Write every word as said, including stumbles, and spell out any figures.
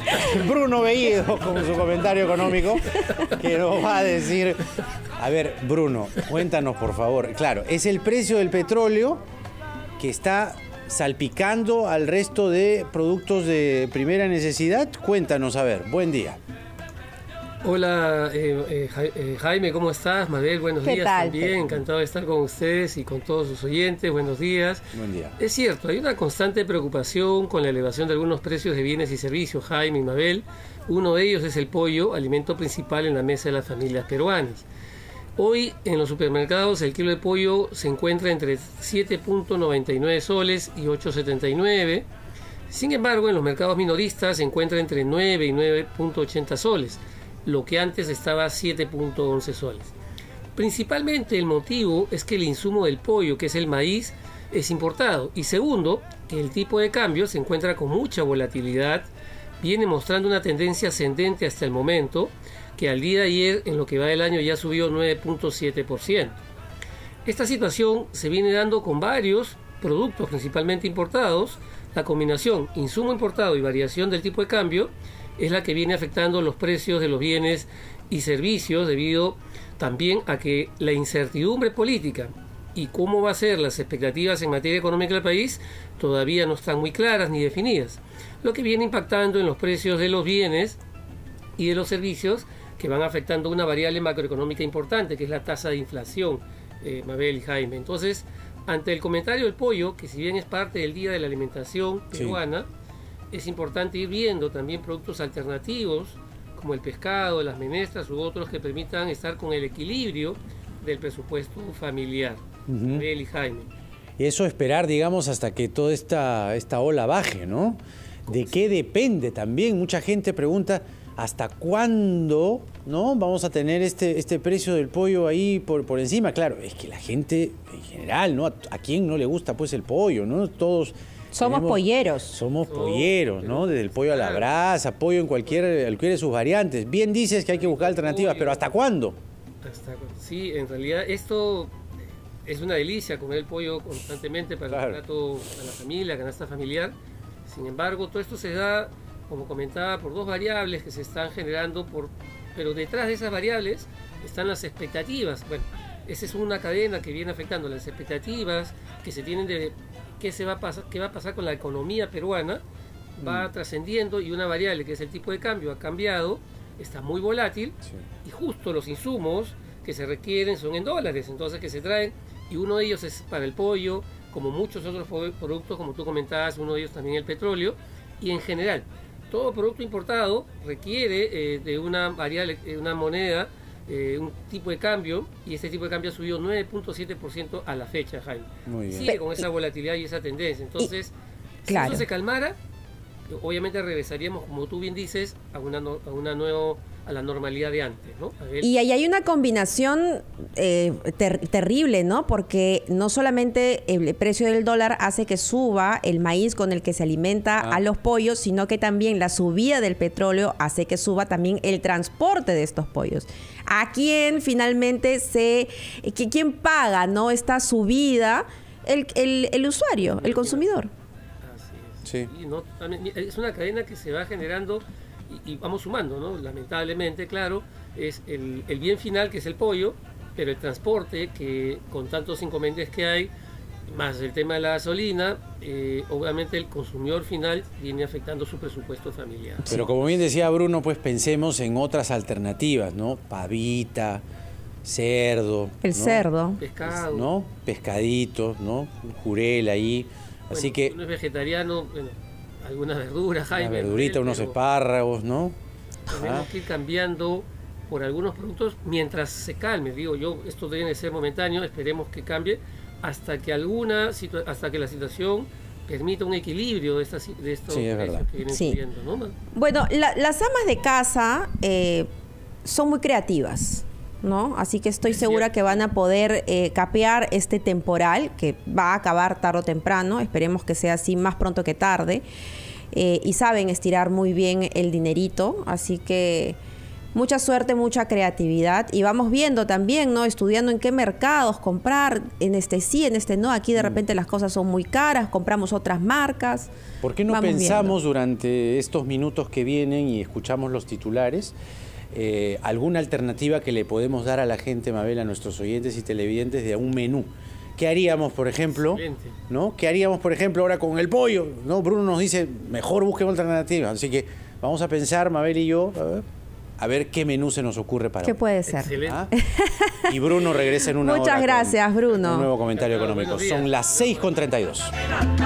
Bruno Bellido, con su comentario económico, que nos va a decir... A ver, Bruno, cuéntanos, por favor. Claro, es el precio del petróleo que está salpicando al resto de productos de primera necesidad. Cuéntanos, a ver, buen día. Hola, eh, eh, Jaime, ¿cómo estás? Mabel, buenos días también. Encantado de estar con ustedes y con todos sus oyentes. Buenos días. Buen día. Es cierto, hay una constante preocupación con la elevación de algunos precios de bienes y servicios, Jaime y Mabel. Uno de ellos es el pollo, alimento principal en la mesa de las familias peruanas. Hoy en los supermercados el kilo de pollo se encuentra entre siete punto noventa y nueve soles y ocho punto setenta y nueve. Sin embargo, en los mercados minoristas se encuentra entre nueve y nueve punto ochenta soles, lo que antes estaba a siete punto once soles. Principalmente el motivo es que el insumo del pollo, que es el maíz, es importado. Y segundo, que el tipo de cambio se encuentra con mucha volatilidad, viene mostrando una tendencia ascendente hasta el momento, que al día de ayer, en lo que va del año, ya subió nueve punto siete por ciento. Esta situación se viene dando con varios productos, principalmente importados. La combinación insumo importado y variación del tipo de cambio es la que viene afectando los precios de los bienes y servicios, debido también a que la incertidumbre política y cómo va a ser las expectativas en materia económica del país todavía no están muy claras ni definidas, lo que viene impactando en los precios de los bienes y de los servicios, que van afectando una variable macroeconómica importante, que es la tasa de inflación, eh, Mabel y Jaime. Entonces, ante el comentario del pollo, que si bien es parte del Día de la Alimentación peruana, sí, es importante ir viendo también productos alternativos, como el pescado, las menestras u otros que permitan estar con el equilibrio del presupuesto familiar. Uh-huh. Mabel y Jaime. Y eso esperar, digamos, hasta que toda esta, esta ola baje, ¿no? ¿De qué depende también? Mucha gente pregunta... ¿Hasta cuándo, no, vamos a tener este, este precio del pollo ahí por, por encima? Claro, es que la gente en general, ¿no? ¿A, a quién no le gusta pues el pollo, no? Todos somos tenemos, polleros. Somos polleros, ¿no? Desde el pollo a la brasa, pollo en cualquier, cualquiera de sus variantes. Bien dices que hay que buscar alternativas, pero ¿hasta cuándo? Hasta, sí, en realidad esto es una delicia, comer el pollo constantemente para claro. el plato, para la familia, canasta familiar. Sin embargo, todo esto se da, como comentaba, por dos variables que se están generando, por, pero detrás de esas variables están las expectativas. Bueno, esa es una cadena que viene afectando las expectativas que se tienen de qué se va a pasar, qué va a pasar con la economía peruana, va mm. trascendiendo, y una variable que es el tipo de cambio ha cambiado, está muy volátil, sí. y justo los insumos que se requieren son en dólares, entonces que se traen, y uno de ellos es para el pollo, como muchos otros productos, como tú comentabas, uno de ellos también el petróleo, y en general todo producto importado requiere eh, de una variable, eh, una moneda, eh, un tipo de cambio, y este tipo de cambio ha subido nueve punto siete por ciento a la fecha, Jaime. Muy bien. Sigue con esa volatilidad y esa tendencia. Entonces, y, si claro. eso se calmara, obviamente regresaríamos, como tú bien dices, a una, a una nueva, a la normalidad de antes, ¿no? Y ahí hay una combinación eh, ter terrible, ¿no? Porque no solamente el precio del dólar hace que suba el maíz con el que se alimenta ah. a los pollos, sino que también la subida del petróleo hace que suba también el transporte de estos pollos. ¿A quién finalmente se, que, quién paga, no, esta subida? El, el, el usuario, el consumidor. Así es. Sí. Y no, es una cadena que se va generando y, y vamos sumando, ¿no? Lamentablemente, claro, es el, el bien final, que es el pollo, pero el transporte, que con tantos inconvenientes que hay, más el tema de la gasolina, eh, obviamente el consumidor final viene afectando su presupuesto familiar. Pero como bien decía Bruno, pues pensemos en otras alternativas, ¿no? Pavita, cerdo. El ¿no? cerdo. Pescado. ¿No? Pescadito, ¿no? Un jurel ahí. Bueno, así que... uno es vegetariano, bueno, algunas verduras, Jaime. Una verdurita, unos espárragos, ¿no? Tenemos ah. que ir cambiando por algunos productos mientras se calme. Digo yo, esto debe de ser momentáneo, esperemos que cambie hasta que alguna hasta que la situación permita un equilibrio de, estas, de estos sí, precios que vienen sí. subiendo, ¿no? Bueno, la, las amas de casa eh, son muy creativas, ¿no? Así que estoy segura que van a poder eh, capear este temporal, que va a acabar tarde o temprano, esperemos que sea así más pronto que tarde, eh, y saben estirar muy bien el dinerito, así que mucha suerte, mucha creatividad y vamos viendo también, ¿no? Estudiando en qué mercados comprar, en este sí, en este no. Aquí de repente las cosas son muy caras, compramos otras marcas. ¿Por qué no Vamos pensamos viendo. durante estos minutos que vienen y escuchamos los titulares eh, alguna alternativa que le podemos dar a la gente, Mabel, a nuestros oyentes y televidentes de un menú? ¿Qué haríamos, por ejemplo? Excelente. ¿No? ¿Qué haríamos, por ejemplo, ahora con el pollo? ¿No? Bruno nos dice, mejor busquemos alternativas. Así que vamos a pensar, Mabel y yo, a ver, a ver qué menú se nos ocurre para ¿Qué hoy. puede ser? Excelente. ¿Ah? Y Bruno regresa en una Muchas hora. gracias, con Bruno. Un nuevo comentario Chao, chao, económico. buenos días. Son las seis con treinta y dos.